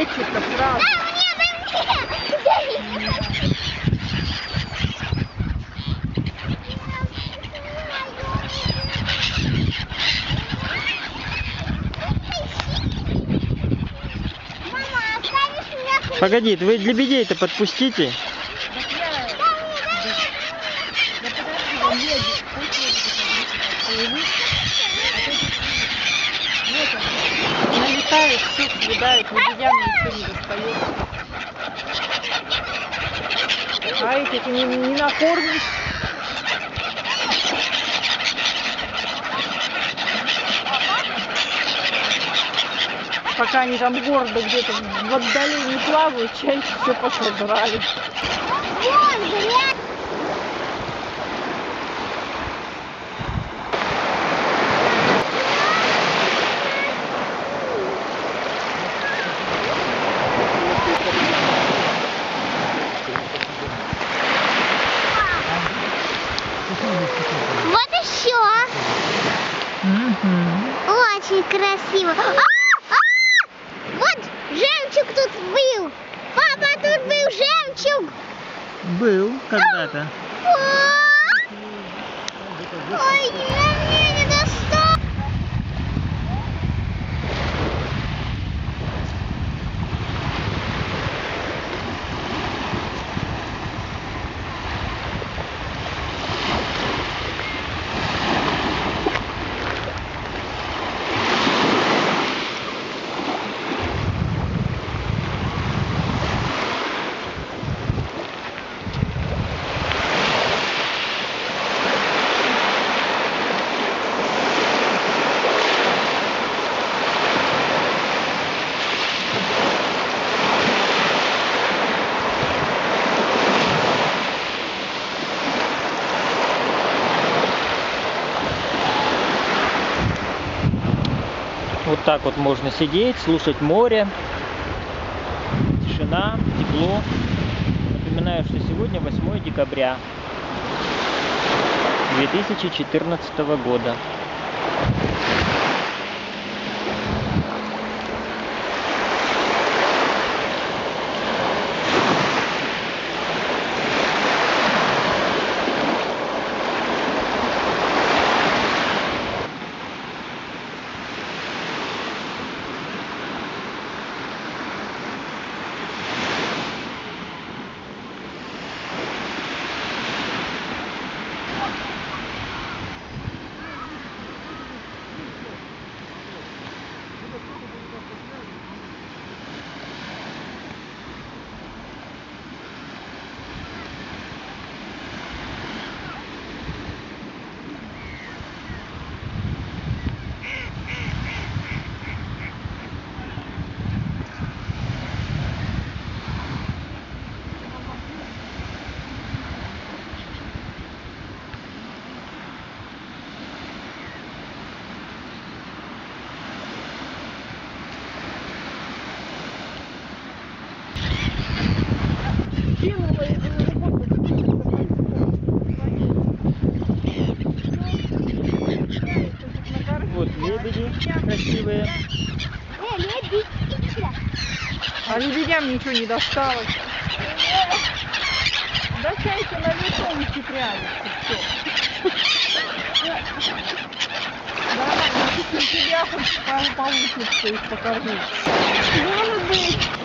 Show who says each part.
Speaker 1: летчик-то сразу.
Speaker 2: Погоди, вы лебедей-то подпустите.
Speaker 1: Налетает, все съедает, лебедям ничего не достает. А этих не накормишь. Пока они там гордо где-то в отдалении плавают, чайки все пособрали.
Speaker 3: Вот еще. Очень красиво. Вот жемчуг тут был. Папа, тут был жемчуг.
Speaker 2: Был когда-то.
Speaker 3: Ой, мне не достал.
Speaker 2: Вот так вот можно сидеть, слушать море, тишина, тепло. Напоминаю, что сегодня 8 декабря 2014 года. Вот лебеди красивые.
Speaker 1: А лебедям ничего не досталось. Да чайки на лицо не цеплялись. Да, тебя хоть получится их покормить. Может быть.